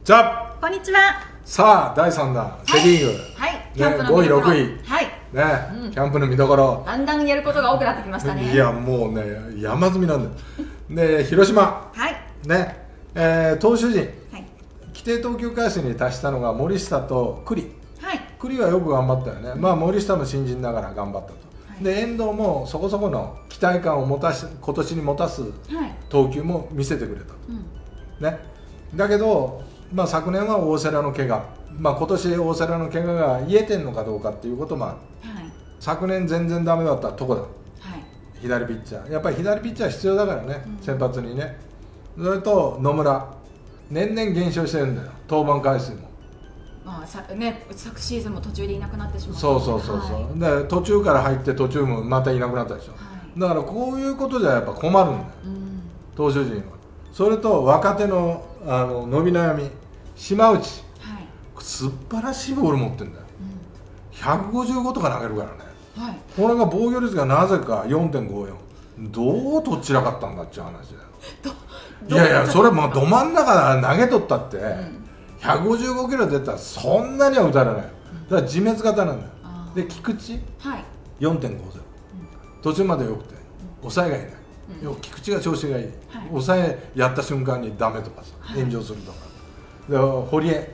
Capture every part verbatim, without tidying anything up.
じゃあこんにちは。 さあだいさんだセ・リーグ、 はい、 ね、 キャンプのごい見どころ、 ろくいはいね、 うんキャンプの見どころだんだんやることが多くなってきましたね。 いやもうね山積みなんだよで広島はいね、えー、投手陣はい規定投球回数に達したのが森下と栗はい栗はよく頑張ったよね、まあ森下も新人ながら頑張ったと、 はい、 で遠藤もそこそこの期待感を持たし今年に持たすはい投球も見せてくれた、 うんね、だけど、まあ、昨年は大瀬良の怪我、まあ、今年大瀬良の怪我が癒えてるのかどうかっていうこともある、 はい昨年全然ダメだったとこだ、 はい左ピッチャーやっぱり左ピッチャー必要だからね、 うん、 先発にね。それと野村年々減少してるんだよ登板回数も。 まあさね、昨シーズンも途中でいなくなってしまった。 そうそうそうそう、 はい、 で途中から入って途中もまたいなくなったでしょ、はい、だからこういうことじゃやっぱ困るんだよ、うん、投手陣は。それと若手のあの伸び悩み島内、はい、素晴らしいボール持ってるんだよ、うん、ひゃくごじゅうごとか投げるからね、はい、これが防御率がなぜか よんてんごよん どうとっちらかったんだっていう話だよいやいやそれもうど真ん中投げとったって、うん、ひゃくごじゅうごキロ出たらそんなには打たれない、だから自滅型なんだよ。で菊池、はい、よんてんごゼロ、うん、途中までよくて抑えがいない、うん、菊池が調子がいい、はい、抑えやった瞬間にダメとかさ、はい、炎上するとかで堀江、はい、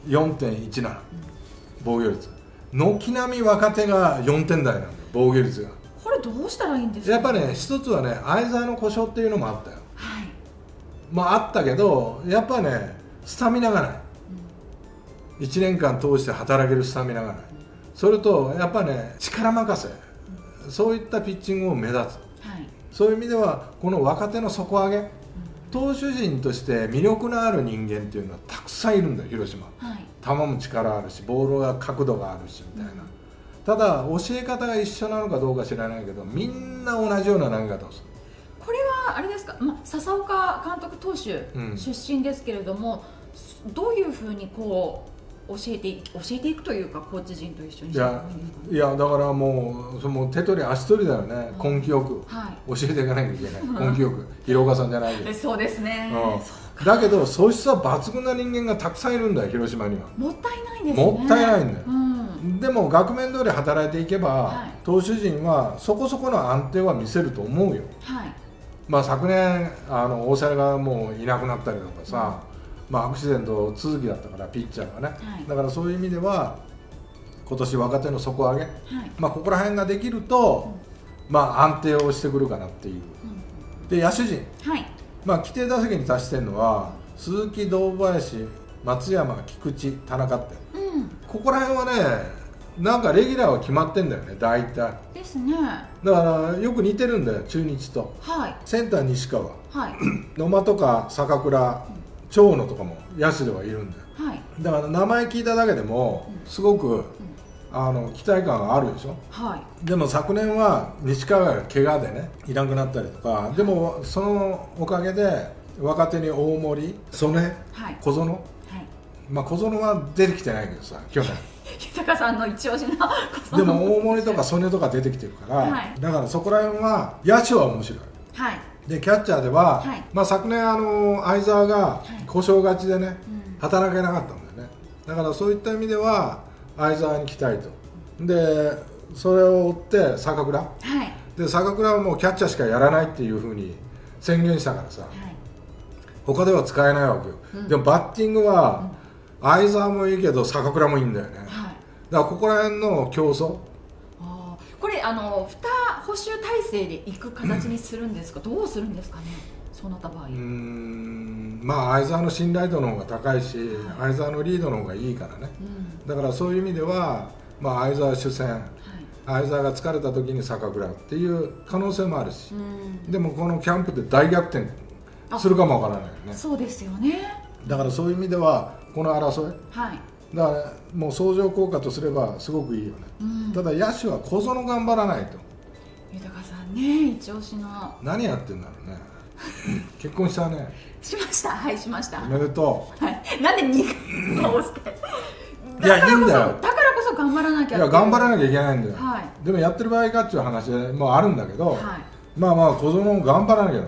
よんてんいちなな、うん、防御率軒並み若手がよんてん台なんだよ防御率が。 これどうしたらいいんですか。 やっぱね一つはね相澤の故障っていうのもあったよ、はい、まああったけどやっぱねスタミナがない、うん、いちねんかん通して働けるスタミナがない、うん、それとやっぱね力任せ、うん、そういったピッチングを目立つ、はい、そういう意味ではこの若手の底上げ、うん、投手陣として魅力のある人間っていうのはたくさんいるんだよ広島、はい、球も力あるしボールは角度があるしみたいな、うん、ただ教え方が一緒なのかどうか知らないけどみんな同じような投げ方をする。 これはあれですか、まあ、笹岡監督投手出身ですけれども、うん、どういうふうにこう教えて教えていくというかコーチ陣と一緒にしていくんですか、ね、 いや、いやだからもうその手取り足取りだよね、うん、根気よく、はい、教えていかなきゃいけない根気よく広岡さんじゃないけどそうですね、 うん、だけど素質は抜群な人間がたくさんいるんだよ広島には。 もったいないですね。 もったいないんだよ、 うんでも額面通り働いていけば、はい、投手陣はそこそこの安定は見せると思うよ、はい、まあ昨年あの大瀬がもういなくなったりとかさ、うん、まあアクシデント続きだったからピッチャーがね、はい、だからそういう意味では今年若手の底上げ、はい、まあここら辺ができると、うん、まあ安定をしてくるかなっていう、うん、で野手陣、はい、まあ規定打席に達してるのは鈴木、堂林、松山、菊池、田中って、うん、ここら辺はねなんかレギュラーは決まってんだよね大体ですね。 だからよく似てるんだよ中日と、はい、センター西川、はい、野間とか坂倉、長野とかも野手ではいるんだよ、はい、だから名前聞いただけでもすごく、うん、あの期待感があるでしょ、はい、でも昨年は西川が怪我でねいなくなったりとか、でもそのおかげで若手に大森、曽根、はい、小園、はい、まあ小園は出てきてないけどさ去年豊さんの一押しのでも大森とか曽根とか出てきてるから、はい、だからそこら辺は野手は面白い、はい、でキャッチャーでは、はい、まあ昨年あの相澤が故障がちでね、はい、働けなかったんだよね。だからそういった意味では相澤に期待と。でそれを追って坂倉、はい、で坂倉はもうキャッチャーしかやらないっていうふうに宣言したからさ、はい、他では使えないわけよ、うん、でもバッティングは、うん、相澤もいいけど坂倉もいいんだよね、はい、だからここら辺の競争。 あこれあのに捕手体制でいく形にするんですか、うん、どうするんですかねそうなった場合。うーんまあ相澤の信頼度の方が高いし、はい、相澤のリードの方がいいからね、うん、だからそういう意味では、まあ、相澤主戦、はい、相澤が疲れた時に坂倉っていう可能性もあるし、うん、でもこのキャンプで大逆転するかもわからないよね。 そうですよね。だからそういう意味ではこの争い、はい、だからもう相乗効果とすればすごくいいよね、うん、ただ野手は小園頑張らないと。 豊さんね一押しの何やってんだろうね結婚したね。 しました。はいしました。 おめでとう、はい、なんでに顔していやいいんだよ。 だからこそ頑張らなきゃ。 いや頑張らなきゃいけないんだよ、はい、でもやってる場合かっていう話もあるんだけど、はい、まあまあ小園頑張らなきゃ。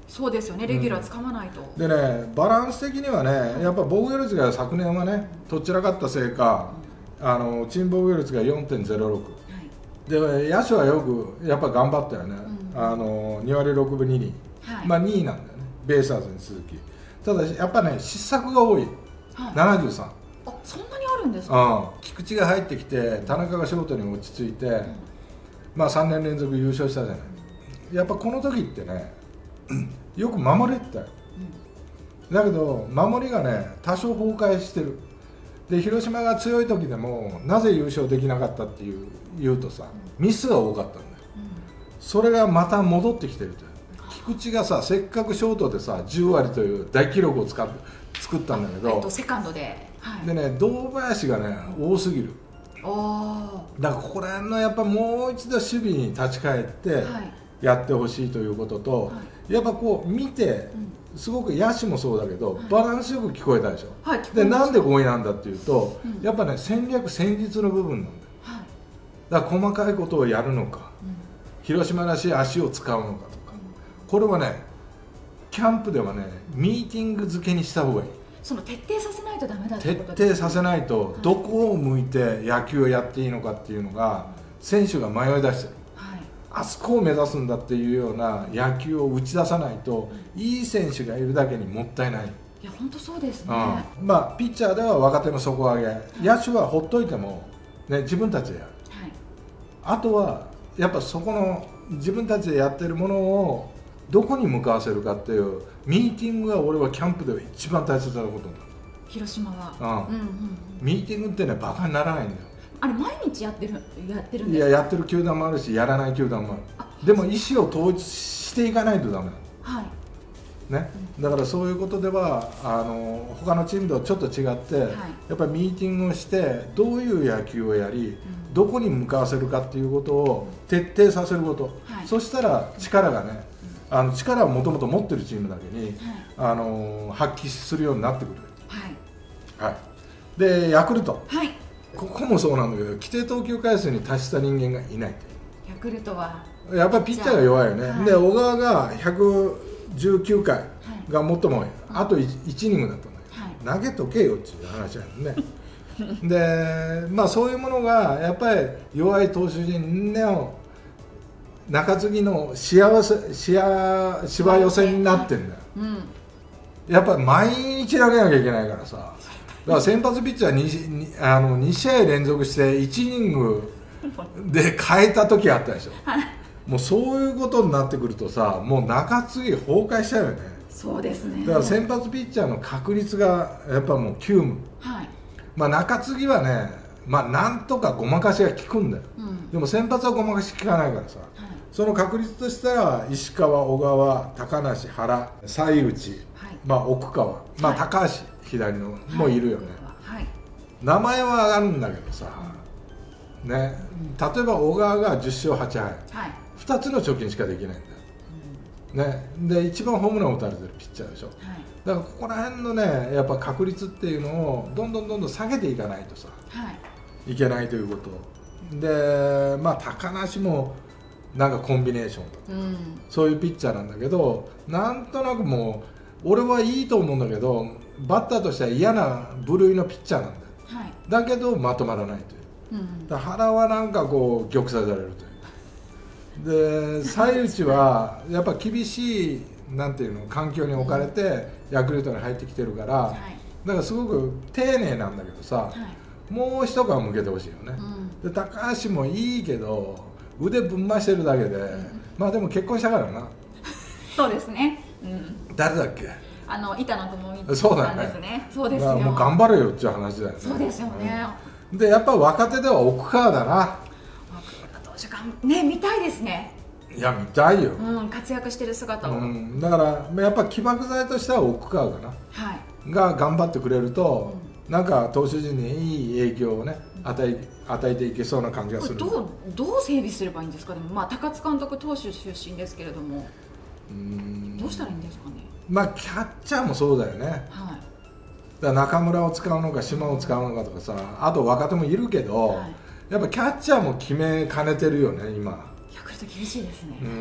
そうですよね、レギュラーつかまないと、 うん、でね、バランス的にはね、やっぱ防御率が昨年はね、どちらかったせいか、うん、あのチーム防御率が よんてんゼロろく、はい、で野手はよくやっぱ頑張ったよね、うん、あのにわりろくぶにり、はい、まあにいなんだよね、ベイスターズに続き。ただやっぱね、失策が多い、はい、ななじゅうさん。 あ、そんなにあるんですか。 うん、菊池が入ってきて、田中がショートに落ち着いて、うん、まあさんねん連続優勝したじゃない。やっぱこの時ってね、よく守れてたよ、うん、だけど守りがね多少崩壊してる。で広島が強い時でもなぜ優勝できなかったっていう言うとさ、ミスが多かったんだよ、うん、それがまた戻ってきてるという。菊池がさ、せっかくショートでさじゅうわりという大記録を使って作ったんだけど、 えっと、セカンドで、はい、 でね、堂林がね多すぎる。 あ、 だからここら辺のやっぱもう一度守備に立ち返ってやってほしいということと、はい、やっぱこう見て、うん、すごく野手もそうだけど、はい、バランスよく聞こえたでしょ、はい、でなんでごいなんだっていうと、うん、やっぱね戦略戦術の部分なんだよ、はい、だから細かいことをやるのか、うん、広島らしい足を使うのかとか、うん、これはねキャンプではねミーティング付けにした方がいい。 その徹底させないとダメだってことですね。徹底させないとどこを向いて野球をやっていいのかっていうのが選手が迷い出してる、はい、あそこを目指すんだっていうような野球を打ち出さないと、うん、いい選手がいるだけにもったいない。 いや本当そうですね、 うん、まあピッチャーでは若手の底上げ、はい、野手はほっといても、ね、自分たちでやる、はい、あとはやっぱそこの自分たちでやってるものをどこに向かわせるかっていうミーティングが俺はキャンプでは一番大切なことだ。 広島は、 うんうんうん、ミーティングってねバカにならないんだよ。 あれ毎日やってるやってるんですか。 いや、やってる球団もあるしやらない球団もある。でも意思を統一していかないとダメなの、はいね、うん、だからそういうことではあの他のチームとはちょっと違って、はい、やっぱりミーティングをしてどういう野球をやり、うん、どこに向かわせるかっていうことを徹底させること、はい、そしたら力がね、あの力をもともと持ってるチームだけに、はい、あの発揮するようになってくる、はいはい、でヤクルト、はい、ここもそうなんだけど規定投球回数に達した人間がいない。 ヤクルトはやっぱりピッチャーが弱いよね、はい、で小川がひゃくじゅうきゅうかいが最も多い、はい、あと いち, イニングだったんだけど、はい、投げとけよっていう話だよねで、まあ、そういうものがやっぱり弱い投手陣の中継ぎの幸せしわしわ寄せになってんだよ、うん、やっぱり毎日投げなきゃいけないからさ、だから先発ピッチャー 2, あのに試合連続していちイニングで変えた時あったでしょもうそういうことになってくるとさ、もう中継ぎ崩壊しちゃうよね。 そうですね。 だから先発ピッチャーの確率がやっぱもう急務、はい、まあ中継ぎはね、まあなんとかごまかしが効くんだよ、うん、でも先発はごまかし効かないからさ、はい、その確率としたら石川、小川、高梨、原、西内、はい、まあ奥川、まあ高橋、左のもいるよね、はいはい、名前は上がるんだけどさ、うん、ね、例えば小川がじゅっしゃうはちはい、はい、ふたつの貯金しかできないんだよ、うん、ね、で一番ホームランを打たれてるピッチャーでしょ、はい、だからここら辺のねやっぱ確率っていうのをどんどんどんどん下げていかないとさ、はい、いけないということで、まあ高梨もなんかコンビネーションとか、うん、そういうピッチャーなんだけど、なんとなくもう俺はいいと思うんだけどバッターとしては嫌な部類のピッチャーなんだよ、はい、だけどまとまらないという、うん、だ原はなんかこう玉砕されるというで、西内はやっぱ厳しいなんていうの環境に置かれてヤクルトに入ってきてるから、はい、だからすごく丁寧なんだけどさ、はい、もう一皮向けてほしいよね、うん、で高橋もいいけど腕ぶん回してるだけで、うん、まあでも結婚したからなそうですね、うん、 誰だっけ、 あの板野友美さんですね。そうですよ、 もう頑張れよっていう話だよね。 そうですよね、 うん、でやっぱ若手では奥川だな。 奥川投手がね見たいですね。 いや見たいよ、 うん、活躍してる姿を、うん、 だからやっぱ起爆剤としては奥川かな、はい、が頑張ってくれると、うん、なんか投手陣にいい影響をね与え、与えていけそうな感じがする。 どう、どう整備すればいいんですか。でも、まあ、高津監督投手出身ですけれども、うーん、どうしたらいいんですかね。 まあキャッチャーもそうだよね、はい、だから中村を使うのか島を使うのかとかさ、あと若手もいるけど、はい、やっぱキャッチャーも決めかねてるよね今。 ヤクルト厳しいですね。 うん、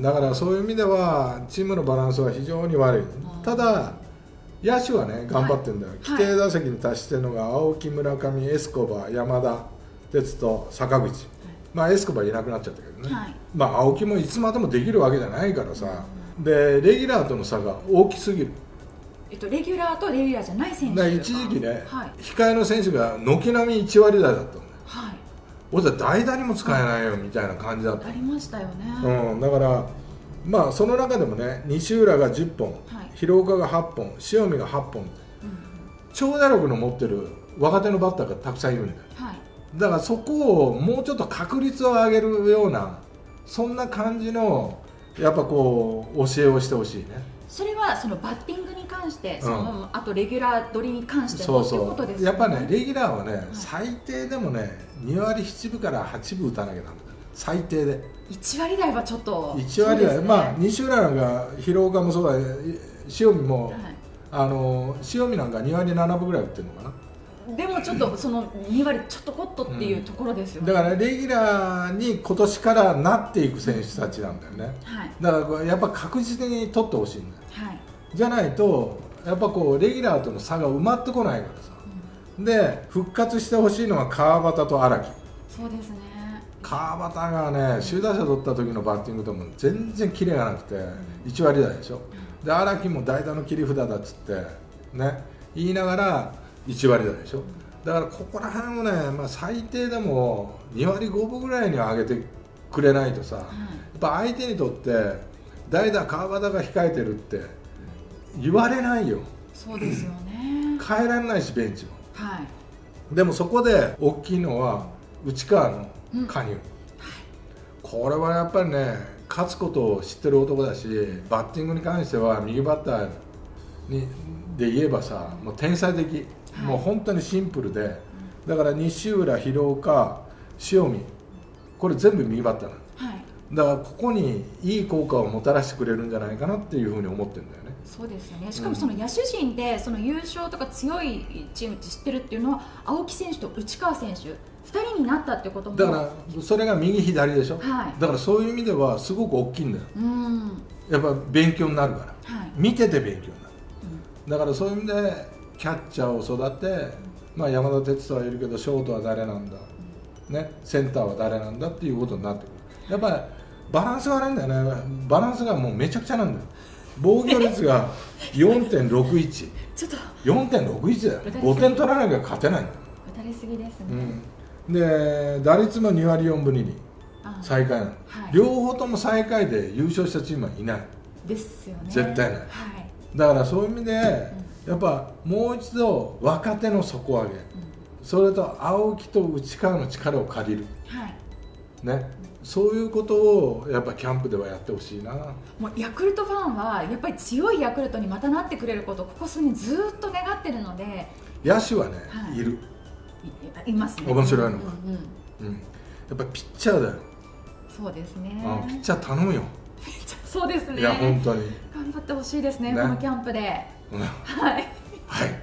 だからそういう意味ではチームのバランスは非常に悪い。ただ野手はね頑張ってるんだよ、はい、規定打席に達してるのが青木、村上、エスコバ、山田哲人、坂口、はい、まあエスコバいなくなっちゃったけどね、はい、まあ青木もいつまでもできるわけじゃないからさ、うん、でレギュラーとの差が大きすぎる。 えっと、レギュラーとレギュラーじゃない選手が一時期ね、はい、控えの選手が軒並みいちわりだいだったんだよ、はい、俺は代打にも使えないよみたいな感じだった。 ありましたよね、 うん、だからまあその中でもね西浦がじゅっぽん、はい、広岡がはっぽん、塩見がはっぽん、うん、長打力の持ってる若手のバッターがたくさんいるんだよ、はい、だからそこをもうちょっと確率を上げるようなそんな感じのやっぱこう教えをしてほしいね。 それはそのバッティングに関して、その、うん、あとレギュラー取りに関してもということですよね。 やっぱねレギュラーはね、はい、最低でもねにわりななぶからはちぶ打たなきゃダメだ。最低でいちわりだいはちょっといちわりだい、ね、まあ西浦なんか広岡もそうだ、塩見も、はい、あの塩見なんかにわりななぶぐらい打ってるのかな。 でもちょっとそのにわりちょっとコットっていうところですよね、 うん、だからレギュラーに今年からなっていく選手たちなんだよね、はい、だからやっぱ確実に取ってほしいんだよ、はい、じゃないとやっぱこうレギュラーとの差が埋まってこないからさ、うん、で復活してほしいのは川端と荒木。 そうですね、 川端がね首位打者取った時のバッティングとも全然キレがなくていちわりだいでしょ、うん、で荒木も代打の切り札だっつってね言いながらいちわりだいでしょ。だからここら辺をね、まあ、最低でもにわりごぶぐらいには上げてくれないとさ、うん、やっぱ相手にとって代打川端が控えてるって言われないよ。 そうですよね変えられないしベンチも、 はい、 でもそこで大きいのは内川の加入、うん、はい、これはやっぱりね勝つことを知ってる男だしバッティングに関しては右バッターにで言えばさもう天才的、はい、もう本当にシンプルで、だから西浦、広岡、塩見これ全部右バッターなの、はい、だからここにいい効果をもたらしてくれるんじゃないかなっていうふうに思ってるんだよね。 そうですよね。しかもその野手陣でその優勝とか強いチームって知ってるっていうのは青木選手と内川選手ふたりになったってこともだからそれが右左でしょ、はい、だからそういう意味ではすごく大きいんだよ、うん、やっぱ勉強になるから、はい、見てて勉強になる、うん、だからそういう意味でキャッチャーを育て、うん、まあ山田哲人はいるけどショートは誰なんだ、うん、ね、センターは誰なんだっていうことになってくる。やっぱりバランスが悪いんだよね。バランスがもうめちゃくちゃなんだよ。防御率が よんてんろくいち ちょっと よんてんろくいち だよ。ごてん取らなきゃ勝てないんだよ。 打たれすぎですね、 うん、で打率もにわりよんぶにり最下位なの、はい、両方とも最下位で優勝したチームはいないですよね。 絶対ない、はい、だからそういう意味で、うん、やっぱもう一度若手の底上げ、うん、それと青木と内川の力を借りる、はい、ね、そういうことをやっぱキャンプではやってほしいな。 もうヤクルトファンはやっぱり強いヤクルトにまたなってくれることをここ数年ずっと願ってるので、 野手はね、はい、いるい, いますね。 面白いのが、うんうんうん、やっぱりピッチャーだよ。 そうですね、 あピッチャー頼むよ。 そうですね。 いや本当に頑張ってほしいですね、ね、このキャンプで、 うん、 はい、 はい